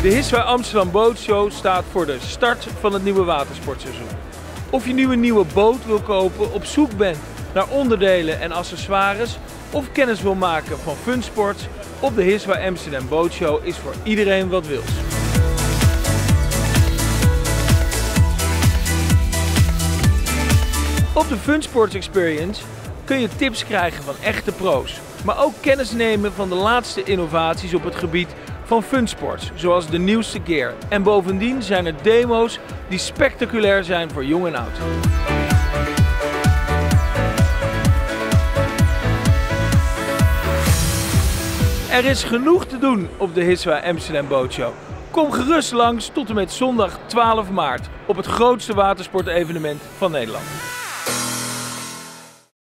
De Hiswa Amsterdam Bootshow staat voor de start van het nieuwe watersportseizoen. Of je nu een nieuwe boot wil kopen, op zoek bent naar onderdelen en accessoires of kennis wil maken van funsports, op de Hiswa Amsterdam Bootshow is voor iedereen wat wils. Op de Funsports Experience kun je tips krijgen van echte pro's, maar ook kennis nemen van de laatste innovaties op het gebied van funsports, zoals de nieuwste gear. En bovendien zijn er demo's die spectaculair zijn voor jong en oud. Er is genoeg te doen op de Hiswa Amsterdam Bootshow. Kom gerust langs tot en met zondag 12 maart op het grootste watersportevenement van Nederland.